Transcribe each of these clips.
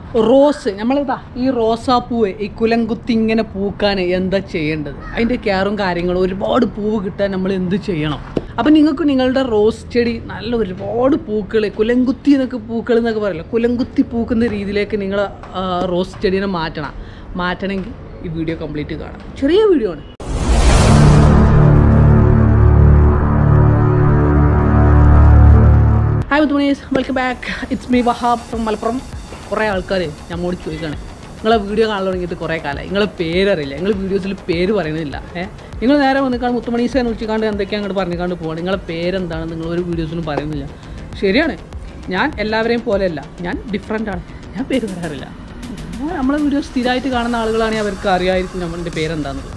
Rose നമ്മളിതാ ഈ റോസാപ്പൂവ് ഈ കുലംകുത്തി ഇങ്ങനെ പൂക്കാൻ എന്താ ചെയ്യേണ്ടത്, അതിൻ്റെ കെയറും കാര്യങ്ങളും, ഒരുപാട് പൂവ് കിട്ടാൻ നമ്മൾ എന്ത് ചെയ്യണം? അപ്പം നിങ്ങൾക്ക് നിങ്ങളുടെ റോസ് ചെടി നല്ല ഒരുപാട് പൂക്കൾ, കുലംകുത്തി എന്നൊക്കെ പൂക്കൾ എന്നൊക്കെ പറയില്ല, കുലംകുത്തി പൂക്കുന്ന രീതിയിലേക്ക് നിങ്ങൾ റോസ് ചെടീനെ മാറ്റണമെങ്കിൽ ഈ വീഡിയോ കംപ്ലീറ്റ് കാണാം. ചെറിയ വീഡിയോ ആണ്. ഹായ് മുത്തുമണീസ്, welcome back. It's me Wahab from Malappuram. കുറേ ആൾക്കാർ നമ്മോട് ചോദിക്കുകയാണ്, നിങ്ങളെ വീഡിയോ കാണാൻ തുടങ്ങിയിട്ട് കുറേ കാലമായി, നിങ്ങളെ പേരറിയില്ല, നിങ്ങൾ വീഡിയോസിൽ പേര് പറയുന്നില്ല. നിങ്ങൾ നേരെ വന്നിക്കാണ്ട് മുത്തുമണീസ് എന്ന് വിളിച്ചിക്കാണ്ട് എന്തൊക്കെയാണ് അങ്ങോട്ട് പറഞ്ഞിക്കാണ്ട് പോകണം, നിങ്ങളെ പേരെന്താണ് നിങ്ങൾ ഒരു വീഡിയോസിലും പറയുന്നില്ല. ശരിയാണ്, ഞാൻ എല്ലാവരെയും പോലെയല്ല, ഞാൻ ഡിഫറെൻ്റാണ്, ഞാൻ പേര് പറയാറില്ല. നമ്മളെ വീഡിയോ സ്ഥിരമായിട്ട് കാണുന്ന ആളുകളാണെങ്കിൽ അവർക്ക് അറിയാമായിരിക്കും നമ്മളുടെ പേരെന്താണെന്നുള്ളത്.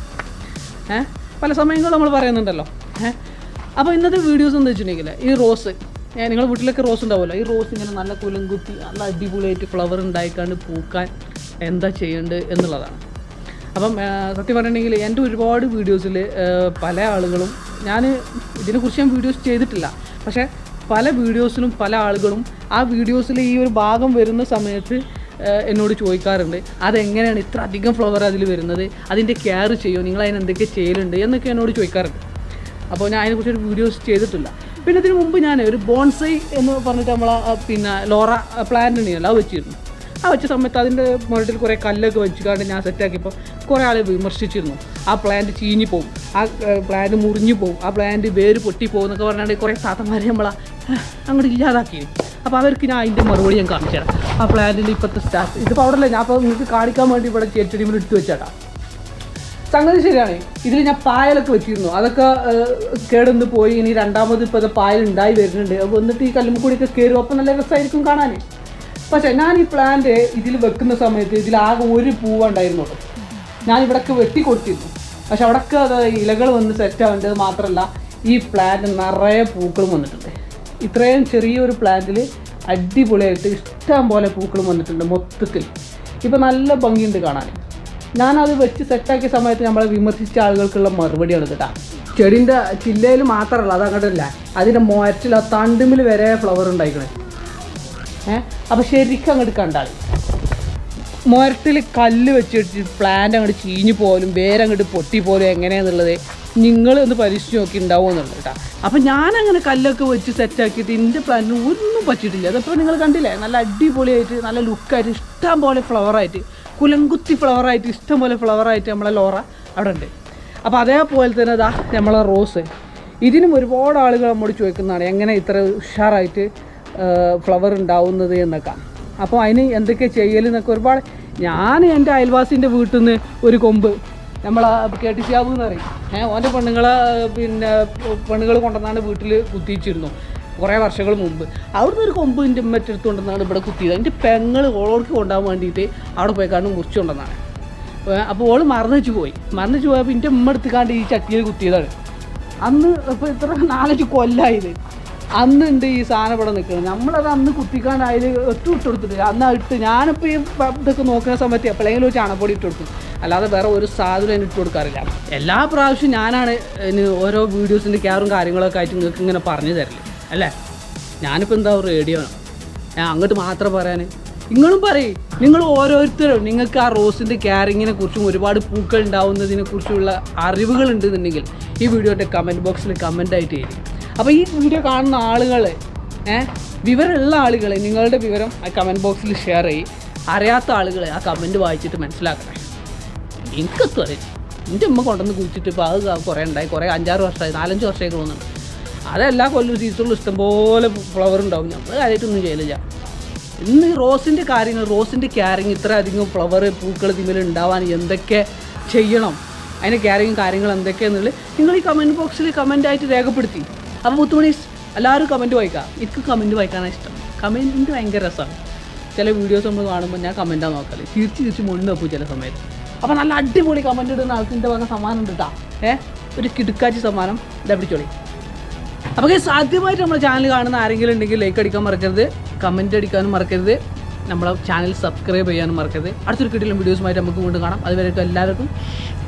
പല സമയങ്ങളും നമ്മൾ പറയുന്നുണ്ടല്ലോ. അപ്പോൾ ഇന്നത്തെ വീഡിയോസ് എന്താ വെച്ചിട്ടുണ്ടെങ്കിൽ, ഈ റോസ്, നിങ്ങളുടെ വീട്ടിലൊക്കെ റോസ് ഉണ്ടാവുമല്ലോ, ഈ റോസ് ഇങ്ങനെ നല്ല കുലംകുത്തി നല്ല അടിപൊളിയായിട്ട് ഫ്ലവർ ഉണ്ടായിക്കാണ്ട് പൂക്കാൻ എന്താ ചെയ്യേണ്ടത് എന്നുള്ളതാണ്. അപ്പം സത്യം പറഞ്ഞിട്ടുണ്ടെങ്കിൽ എൻ്റെ ഒരുപാട് വീഡിയോസിൽ പല ആളുകളും, ഇതിനെക്കുറിച്ച് ഞാൻ വീഡിയോസ് ചെയ്തിട്ടില്ല, പക്ഷേ പല വീഡിയോസിലും പല ആളുകളും ആ വീഡിയോസിൽ ഈ ഒരു ഭാഗം വരുന്ന സമയത്ത് എന്നോട് ചോദിക്കാറുണ്ട്, അതെങ്ങനെയാണ് ഇത്ര അധികം ഫ്ലവർ അതിൽ വരുന്നത്, അതിൻ്റെ കെയർ ചെയ്യുമോ, നിങ്ങൾ അതിന് എന്തൊക്കെ ചെയ്യലുണ്ട് എന്നൊക്കെ എന്നോട് ചോദിക്കാറുണ്ട്. അപ്പോൾ ഞാൻ അതിനെക്കുറിച്ചൊരു വീഡിയോസ് ചെയ്തിട്ടില്ല. പിന്നെ ഇതിന് മുമ്പ് ഞാൻ ഒരു ബോൺസൈ എന്ന് പറഞ്ഞിട്ട് നമ്മളെ ലോറ പ്ലാന്റ് ഉണ്ടല്ലോ, അത് വെച്ചിരുന്നു. ആ വെച്ച സമയത്ത് അതിൻ്റെ മുകളിൽ കുറേ കല്ലൊക്കെ വെച്ചിട്ട് ഞാൻ സെറ്റാക്കിയപ്പോൾ കുറേ ആൾ വിമർശിച്ചിരുന്നു, ആ പ്ലാന്റ് ചീഞ്ഞു പോകും, ആ പ്ലാന്റ് മുറിഞ്ഞു പോകും, ആ പ്ലാന്റ് വേര് പൊട്ടിപ്പോകും എന്നൊക്കെ പറഞ്ഞാൽ കുറേ താത്തന്മാരെ അങ്ങോട്ട് ഇല്ലാതാക്കി. അപ്പോൾ അവർക്ക് ഞാൻ അതിൻ്റെ മറുപടി ഞാൻ കാണിച്ചു തരാം. ആ പ്ലാന്റിൻ്റെ ഇപ്പോഴത്തെ സ്റ്റാറ്റസ് ഇതിപ്പോൾ അവിടെ അല്ലേ, ഞാൻ അപ്പോൾ നിങ്ങൾക്ക് കാണിക്കാൻ വേണ്ടി ഇവിടെ ചെടിമേൽ ഇട്ട് വെച്ചാട്ടാ. സംഗതി ശരിയാണ്, ഇതിൽ ഞാൻ പായലൊക്കെ വെച്ചിരുന്നു, അതൊക്കെ കേടന്ന് പോയി. ഇനി രണ്ടാമത് ഇപ്പോൾ പായൽ ഉണ്ടായി വരുന്നുണ്ട്. അപ്പോൾ എന്നിട്ട് ഈ കല്ലുമ്മക്കൂടിയൊക്കെ കയറും, അപ്പം നല്ല രസമായിരിക്കും കാണാൻ. പക്ഷേ ഞാൻ ഈ പ്ലാന്റ് ഇതിൽ വെക്കുന്ന സമയത്ത് ഇതിലാകെ ഒരു പൂവ് ഉണ്ടായിരുന്നുള്ളൂ. ഞാൻ ഇവിടെയൊക്കെ വെട്ടിക്കൊടുത്തിരുന്നു, പക്ഷെ അവിടെയൊക്കെ അത് ഇലകൾ വന്ന് സെറ്റാവേണ്ടത് മാത്രമല്ല, ഈ പ്ലാന്റ് നിറയെ പൂക്കളും വന്നിട്ടുണ്ട്. ഇത്രയും ചെറിയൊരു പ്ലാന്റിൽ അടിപൊളിയായിട്ട് ഇഷ്ടം പോലെ പൂക്കളും വന്നിട്ടുണ്ട് മൊത്തത്തിൽ. ഇപ്പോൾ നല്ല ഭംഗിയുണ്ട് കാണാൻ. ഞാനത് വെച്ച് സെറ്റാക്കിയ സമയത്ത് നമ്മളെ വിമർശിച്ച ആളുകൾക്കുള്ള മറുപടിയാണ് കേട്ടോ. ചെടീൻ്റെ ചില്ലയിൽ മാത്രമല്ല, അത് അങ്ങോട്ടല്ല, അതിൻ്റെ മുരറ്റിൽ ആ തണ്ടുമ്പിൽ വരെ ഫ്ലവർ ഉണ്ടായിക്കണേ. അപ്പോൾ ശരിക്കും അങ്ങോട്ട് കണ്ടാൽ മുരറ്റിൽ കല്ല് വെച്ചിട്ട് പ്ലാന്റ് അങ്ങോട്ട് ചീഞ്ഞു പോലും വേരങ്ങോട്ട് പൊട്ടിപ്പോലും എങ്ങനെയാണെന്നുള്ളത് നിങ്ങൾ ഒന്ന് പരീക്ഷിച്ച് നോക്കി ഉണ്ടാവും എന്നുള്ളത് കേട്ടോ. അപ്പോൾ ഞാനങ്ങനെ കല്ലൊക്കെ വെച്ച് സെറ്റാക്കിയിട്ട് എൻ്റെ പ്ലാന്റിന് ഒന്നും പറ്റിയിട്ടില്ല. അതപ്പോൾ നിങ്ങൾ കണ്ടില്ലേ, നല്ല അടിപൊളിയായിട്ട് നല്ല ലുക്കായിട്ട് ഇഷ്ടം പോലെ ഫ്ലവറായിട്ട്, കുലംകുത്തി ഫ്ലവറായിട്ട് ഇഷ്ടം പോലെ ഫ്ലവറായിട്ട് നമ്മളെ ലോറ അവിടെ ഉണ്ട്. അപ്പോൾ അതേപോലെ തന്നെ ഇതാ നമ്മളെ റോസ്, ഇതിനും ഒരുപാട് ആളുകൾ നമ്മോട് ചോദിക്കുന്നതാണ് എങ്ങനെ ഇത്ര ഉഷാറായിട്ട് ഫ്ലവർ ഉണ്ടാവുന്നത് എന്നൊക്കെ. അപ്പോൾ അതിന് എന്തൊക്കെ ചെയ്യലെന്നൊക്കെ ഒരുപാട്. ഞാൻ എൻ്റെ അയൽവാസിൻ്റെ വീട്ടിൽ നിന്ന് ഒരു കൊമ്പ് നമ്മളെ കേട്ടിച്ചാബു എന്ന് പറയും, ഓൻ്റെ പെണ്ണുങ്ങൾ കൊണ്ടുവന്നാണ് വീട്ടിൽ കുത്തിച്ചിരുന്നു കുറേ വർഷങ്ങൾ മുമ്പ്. അവിടുന്ന് ഒരു കൊമ്പ് എൻ്റെ ഉമ്മ എടുത്ത് കൊണ്ടുവന്നാണ് ഇവിടെ കുത്തിയത്. എൻ്റെ പെങ്ങൾ ഓളോർക്ക് കൊണ്ടുപോകാൻ വേണ്ടിയിട്ട് അവിടെ പോയിക്കാണ്ട് മുറിച്ച് കൊണ്ടുവന്നാണ്. അപ്പോൾ ഓൾ മറന്നു പോയപ്പോൾ എൻ്റെ ഉമ്മ എടുത്തുകാണ്ട് ഈ ചട്ടിയിൽ കുത്തിയതാണ്. അന്ന് ഇപ്പോൾ ഇത്ര 4-5 കൊല്ലമായത്. അന്നുണ്ട് ഈ സാധനം ഇവിടെ നിൽക്കുന്നത്. നമ്മളത് അന്ന് കുത്തിക്കാണ്ട് അതിൽ ഇട്ട് കൊടുത്തിട്ടില്ല. അന്ന് ഇട്ട് ഞാനിപ്പോൾ ഈ ഇതൊക്കെ നോക്കുന്ന സമയത്ത് എപ്പോഴെങ്കിലും ഒരു ചാണകപ്പൊടി ഇട്ട് കൊടുക്കും, അല്ലാതെ വേറെ ഒരു സാധനം അതിന് ഇട്ട് കൊടുക്കാറില്ല. എല്ലാ പ്രാവശ്യവും ഞാനാണ് ഓരോ വീഡിയോസിൻ്റെ കെയറും കാര്യങ്ങളൊക്കെ ആയിട്ട് നിങ്ങൾക്ക് ഇങ്ങനെ പറഞ്ഞു തരില്ല അല്ലേ. ഞാനിപ്പോൾ എന്താ റേഡിയോ ആണ്, ഞാൻ അങ്ങോട്ട് മാത്രം പറയാൻ. നിങ്ങളും പറയും, നിങ്ങൾ ഓരോരുത്തരും നിങ്ങൾക്ക് ആ റോസിൻ്റെ കെയറിങ്ങിനെ കുറിച്ചും ഒരുപാട് പൂക്കൾ ഉണ്ടാവുന്നതിനെ കുറിച്ചുള്ള അറിവുകളുണ്ടെന്നുണ്ടെങ്കിൽ ഈ വീഡിയോയുടെ കമൻറ്റ് ബോക്സിൽ കമൻ്റായിട്ട് തരും. അപ്പോൾ ഈ വീഡിയോ കാണുന്ന ആളുകൾ, വിവരമുള്ള ആളുകൾ നിങ്ങളുടെ വിവരം ആ കമൻറ്റ് ബോക്സിൽ ഷെയർ ചെയ്യും. അറിയാത്ത ആളുകൾ ആ കമൻറ്റ് വായിച്ചിട്ട് മനസ്സിലാക്കണേ. എനിക്കത്തും അറിയാം, എൻ്റെ അമ്മ കൊണ്ടുവന്ന് കുഴിച്ചിട്ട് ഇപ്പോൾ അത് കുറേ ഉണ്ടായി, കുറേ 5-6 വർഷമായി, 4-5 വർഷമായി തോന്നുന്നുണ്ട്. അതെല്ലാ കൊല്ലം സീസണിലും ഇഷ്ടംപോലെ ഫ്ലവർ ഉണ്ടാവും. നമ്മൾ കാര്യമായിട്ടൊന്നും ചെയ്യലില്ല. ഇന്ന് റോസിൻ്റെ കാര്യങ്ങൾ, റോസിൻ്റെ കെയറിങ്, ഇത്ര അധികം ഫ്ലവർ പൂക്കൾ ഇതിൽ ഉണ്ടാവാൻ എന്തൊക്കെ ചെയ്യണം, അതിൻ്റെ കെയറിങ്ങും കാര്യങ്ങൾ എന്തൊക്കെയാണെന്നുള്ളത് നിങ്ങൾ ഈ കമൻറ്റ് ബോക്സിൽ കമൻറ്റായിട്ട് രേഖപ്പെടുത്തി. അപ്പോൾ മുത്തുമണീസ് എല്ലാവരും കമൻറ്റ് വായിക്കാം. എനിക്ക് കമൻറ്റ് വായിക്കാനാണ് ഇഷ്ടം. കമൻറ്റ് ഭയങ്കര രസമാണ്. ചില വീഡിയോസ് നമ്മൾ കാണുമ്പോൾ ഞാൻ കമൻറ്റാണ് നോക്കാറ്, തിരിച്ച് മുന്നേ വെക്കും ചില സമയത്ത്. അപ്പോൾ നല്ല അടിപൊളി കമൻറ്റ് ഇടുന്ന ആൾക്കിൻ്റെ വക സമ്മാനം ഉണ്ട് കേട്ടോ. ഒരു കിടുക്കാച്ചി സമ്മാനം ഇതാ പിടിച്ചോളി. അപ്പോൾ സാധ്യമായിട്ട് നമ്മുടെ ചാനൽ കാണുന്ന ആരെങ്കിലും ഉണ്ടെങ്കിൽ ലൈക്ക് അടിക്കാൻ മറക്കരുത്, കമൻറ്റ് അടിക്കാനും മറക്കരുത്, നമ്മളെ ചാനൽ സബ്സ്ക്രൈബ് ചെയ്യാനും മറക്കരുത്. അടുത്തൊരു കിട്ടിയ വീഡിയോസുമായിട്ട് നമുക്ക് വീണ്ടും കാണാം. അതുവരെയൊക്കെ എല്ലാവർക്കും